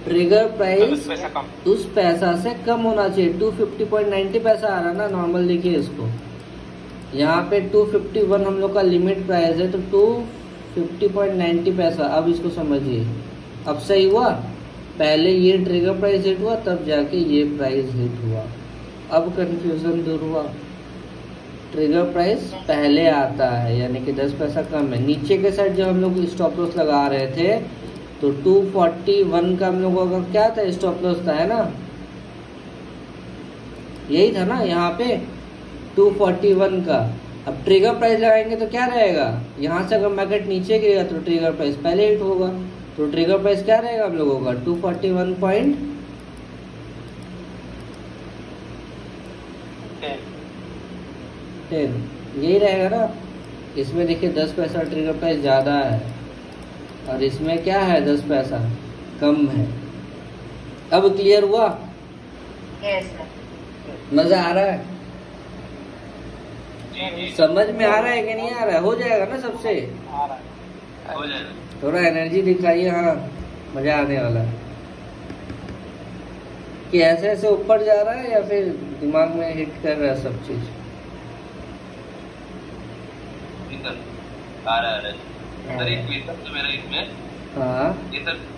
Trigger price उस पैसा से कम होना चाहिए। 250.90 पैसा आ रहा है ना नॉर्मल। देखिए इसको यहाँ पे 251 हम लोग का लिमिट प्राइस है, तो 250.90 पैसा। अब इसको समझिए, अब सही हुआ। पहले ये ट्रिगर प्राइस हिट हुआ, तब जाके ये प्राइस हिट हुआ। अब कंफ्यूजन दूर हुआ। ट्रिगर प्राइस पहले आता है, यानी कि 10 पैसा कम है। नीचे के साइड जब हम लोग स्टॉप लॉस लगा रहे थे, तो 241 का हम लोगों का क्या था, स्टॉप लॉस था, है ना, यही था ना यहाँ पे 241 का। अब ट्रिगर प्राइस लगाएंगे तो क्या रहेगा, यहाँ से अगर मार्केट नीचे गिरेगा तो ट्रिगर प्राइस पहले हिट होगा। तो ट्रिगर प्राइस क्या रहेगा हम लोगों का, 241.10। यही रहेगा ना। इसमें देखिए 10 पैसा ट्रिगर प्राइस ज़्यादा है, और इसमें क्या है 10 पैसा कम है। अब क्लियर हुआ? Yes sir. मजा आ रहा है? समझ में आ रहा है कि नहीं आ रहा है? हो जाएगा ना सबसे? हो जाएगा। थोड़ा एनर्जी दिखाइए। हाँ, मजा आने वाला है। कि ऐसे ऐसे ऊपर जा रहा है या फिर दिमाग में हिट कर रहा है सब चीज? आ रहा है सर। एक क्वेश्चन तो मेरा इसमें, हाँ ये सर